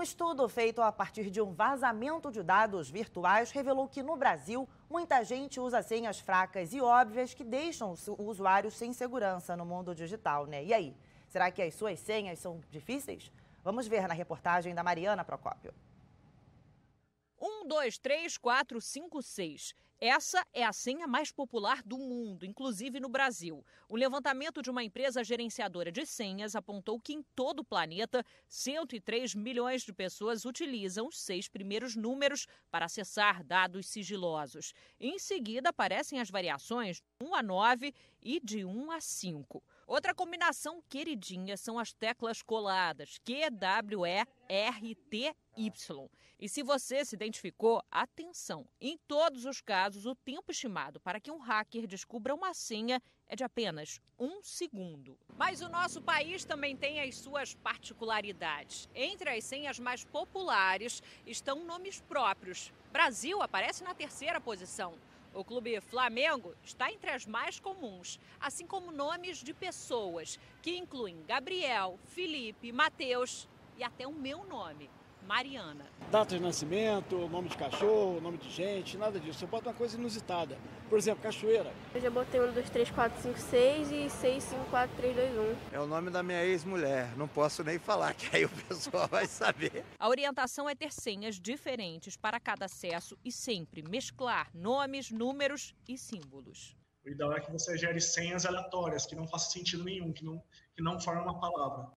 estudo feito a partir de um vazamento de dados virtuais revelou que no Brasil, muita gente usa senhas fracas e óbvias que deixam o usuário sem segurança no mundo digital, né? E aí, será que as suas senhas são difíceis? Vamos ver na reportagem da Mariana Procópio. 1, 2, 3, 4, 5, 6. Essa é a senha mais popular do mundo, inclusive no Brasil. O levantamento de uma empresa gerenciadora de senhas apontou que em todo o planeta, 103 milhões de pessoas utilizam os 6 primeiros números para acessar dados sigilosos. Em seguida, aparecem as variações de 1 a 9 e de 1 a 5. Outra combinação queridinha são as teclas coladas, Q, W, E, R, T, Y. E se você se identificou, atenção! Em todos os casos, o tempo estimado para que um hacker descubra uma senha é de apenas 1 segundo. Mas o nosso país também tem as suas particularidades. Entre as senhas mais populares estão nomes próprios. Brasil aparece na 3ª posição. O Clube Flamengo está entre as mais comuns, assim como nomes de pessoas, que incluem Gabriel, Felipe, Mateus e até o meu nome, Mariana. Data de nascimento, nome de cachorro, nome de gente, nada disso. Você bota uma coisa inusitada. Por exemplo, cachoeira. Eu já botei 1, 2, 3, 4, 5, 6 e 6, 5, 4, 3, 2, 1. É o nome da minha ex-mulher. Não posso nem falar, que aí o pessoal vai saber. A orientação é ter senhas diferentes para cada acesso e sempre mesclar nomes, números e símbolos. O ideal é que você gere senhas aleatórias, que não façam sentido nenhum, que não formem uma palavra.